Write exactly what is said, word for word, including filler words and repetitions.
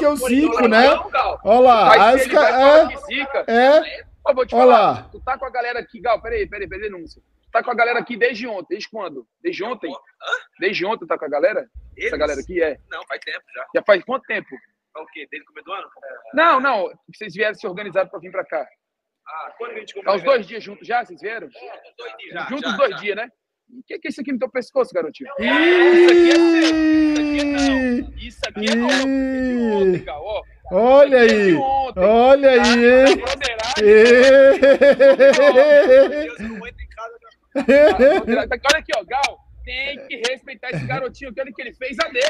o Zico, né? Não, Gal. Olha lá. Mas Aí se os ele vai ca- falar é, que zica, é. eu vou te Olha falar. lá. Tu tá com a galera aqui, Gal, peraí, peraí, peraí, denúncia. Tu tá com a galera aqui desde ontem. Desde quando? Desde ontem? Desde ontem tá com a galera? Essa galera aqui é? Não, faz tempo já. Já faz quanto tempo? É o quê? Desde o começo do ano? Não, não. Vocês vieram se organizar pra vir pra cá. Ah, quando a gente Tá os dois dias juntos já? Vocês vieram? Dois dias já. Juntos já, os dois já. dias, né? O que, que é isso aqui no teu pescoço, garotinho? Isso aqui é seu. Isso aqui não. Isso aqui é novo. De ontem, Gal, ó. Olha Isso aqui é de aí. ontem. Olha aí, hein? Deus, eu não entro em casa já. Olha aqui, ó, Gal. Tem que respeitar esse garotinho. Olha o que ele fez a dele.